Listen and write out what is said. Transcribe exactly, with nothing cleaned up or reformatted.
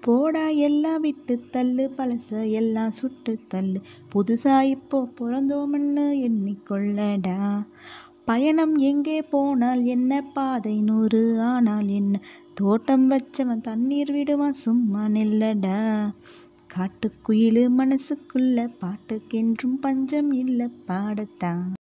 போடா எல்லாம் விட்டு தள்ளு, பழச எல்லாம் சுட்டு தள்ளு, புதுசா இப்போ பிறந்தோம்னு எண்ணிக்கொள்ளடா. பயணம் எங்கே போனால் என்ன, பாதை நூறு ஆனால் என்ன, தோட்டம் வச்சவன் தண்ணீர் விடுவான் சும்மா நில்லடா. காட்டுக்குயிலு மனசுக்குள்ள பாட்டுக்கென்றும் பஞ்சம் இல்ல, பாடத்தான்.